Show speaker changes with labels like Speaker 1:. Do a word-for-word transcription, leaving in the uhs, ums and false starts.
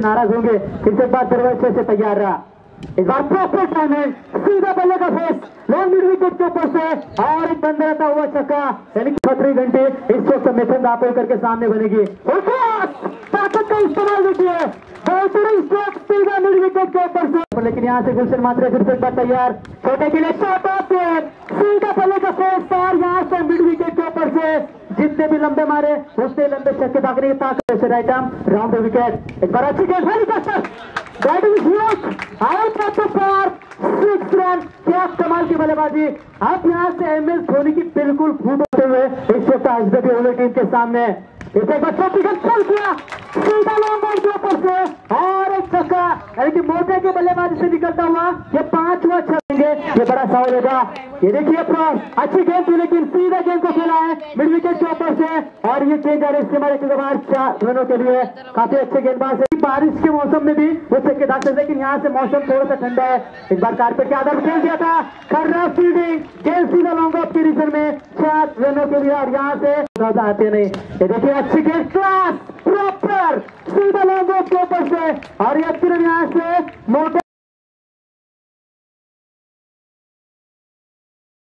Speaker 1: नाराज होंगे। फिर से एक बार दरवाजे से तैयार रहा, इस बार प्रॉपर टाइमिंग, सीधा बल्ले का फेस, लॉन्ग मिड विकेट के ऊपर से और एक बंद रहता हुआ छक्का, यानी छत्री घंटे इस वक्त मिथुन दापोल करके सामने बनेगी। ताकत का इस्तेमाल देखिए, बेहतरीन स्ट्रोक सीधा मिड विकेट के ऊपर से, लेकिन यहाँ से गुलशन मात्रे फिर से एक बार तैयार, छोटे के लिए शॉट ऑफ सीधा बल्ले का फेस और यहाँ से मिड विकेट के ऊपर से जितने भी लंबे मारे उतने लंबे छक्के दागने की ताकत से right arm round the wicket. एक बार अच्छी गेंद सिक्स रन, क्या कमाल की बल्लेबाजी। अब यहाँ से एम एस धोनी की बिल्कुल फूट होते हुए इस वक्त आजबी ओवर टीम के सामने इसे एक बार चौथी गेंद चल किया सीधा लॉन्ग बॉल के ऊपर से और एक छक्का, यानी कि मोटे के बल्लेबाजी से निकलता हुआ ये पांचवा छक्का, ये बड़ा सवाल होगा। ये देखिए अच्छी गेंद थी लेकिन सीधा गेंद को खेला है मिड विकेट के ऊपर से और ये चेंज आ रही चार रनों के लिए। काफी अच्छे गेंदबाज है, बारिश के मौसम में भी वो छक्के दाग सकते, लेकिन यहाँ से मौसम थोड़ा सा ठंडा है। इस बार कारपेट के आधार पर खेल दिया था, खर्रा फील्डिंग, गेंद सीधा लॉन्ग ऑफ की रीजन में चार रनों के लिए और यहाँ से ज्यादा आते नहीं। ये देखिए अच्छी गेंद क्लास प्रॉपर सीधा लॉन्ग ऑफ के ऊपर से और ये तीन यहाँ से मोटे